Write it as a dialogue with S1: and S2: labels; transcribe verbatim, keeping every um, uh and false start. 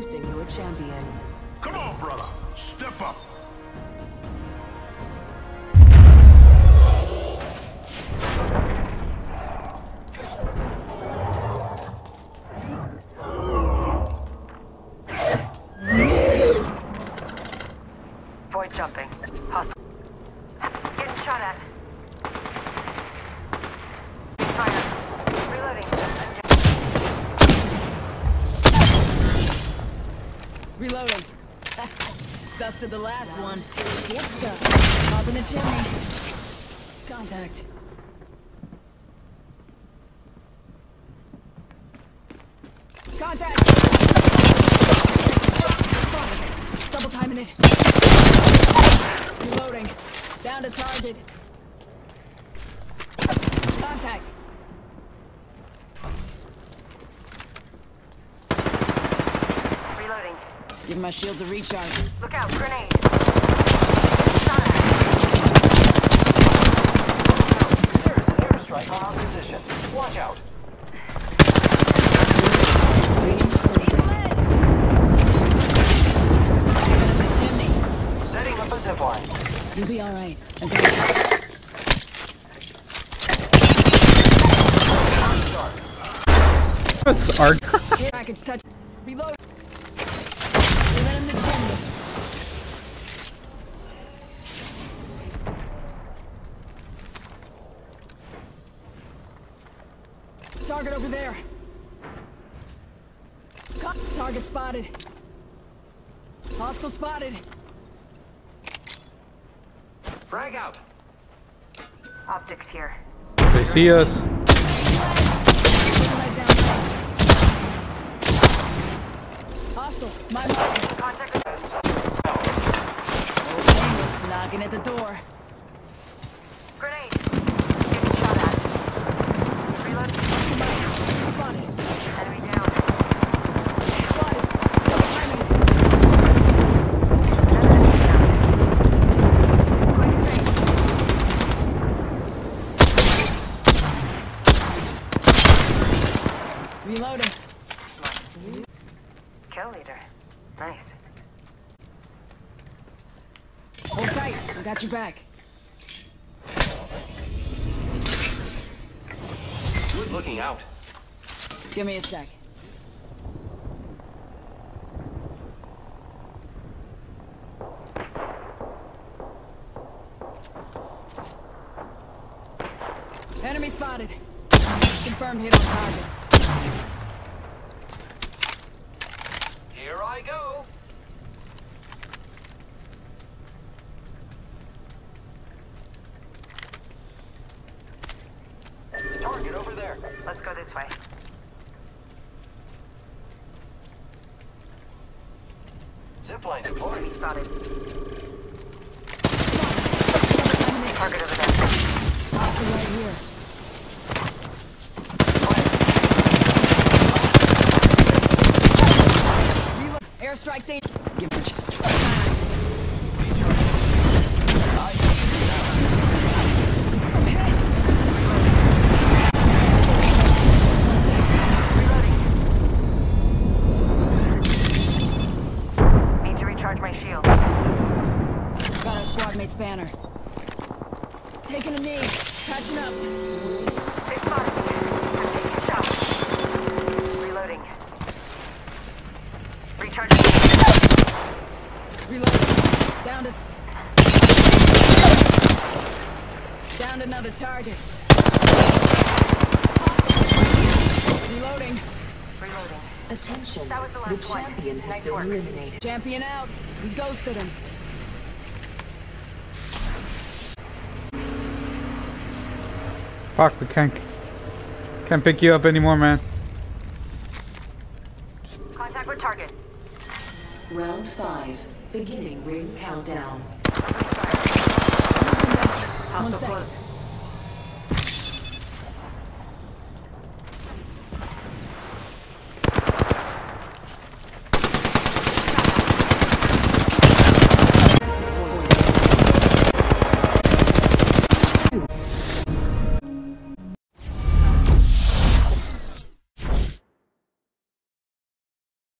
S1: Introducing your champion.
S2: Come on, brother. Step up.
S3: Void jumping. Hostile. Getting shot at. Fire. Reloading.
S1: Reloading. Dusted the last one. What's up? Up in the chimney. Contact. Contact! Double timing it. Reloading. Down to target. Contact.
S3: Reloading.
S1: Give my shields a recharge.
S3: Look out, grenade.
S4: There's an airstrike on our position. Watch out. Setting up a zipline.
S1: You'll be alright. I got it.
S5: That's our
S1: Package touch. Reload. Even in the chimney. Target over there. Cut. Target spotted. Hostile spotted.
S4: Frag out.
S3: Optics here.
S5: They see us.
S1: Right down range. Hostile. My mark.
S3: Contact with
S1: Famous knocking at the door.
S3: grenade. Getting shot at. Reload.
S1: Spotted.
S3: Enemy down.
S1: Spotted. Double timing. Reloading.
S3: Kill leader. Nice.
S1: Hold tight. I got your back.
S4: Good looking out.
S1: Give me a sec. Enemy spotted. Confirmed hit on target.
S4: Here I go. Target over there.
S3: Let's go this way.
S4: Zipline deployed.
S3: Enemy spotted. Target over there.
S1: Hostile right here. Reload. Airstrike danger. Give me a shot. I'm hit. One sec.
S3: Reloading. Need to recharge my shield.
S1: Got our squad mate's banner. Taking a knee. Catching up.
S3: They spotted me. I'm taking a shot. Reloading. Recharging.
S1: Reload. Down to... Down to another target. Reloading.
S3: Reloading.
S6: Attention,
S3: That was the
S6: the
S3: last one.
S6: champion has
S3: Nice
S6: been
S3: work.
S6: eliminated.
S1: Champion out. We ghosted him.
S5: Fuck, we can't can't pick you up anymore, man.
S3: Contact with target.
S6: Round five, beginning ring countdown.
S1: One
S3: Hostile
S1: sec.
S3: close.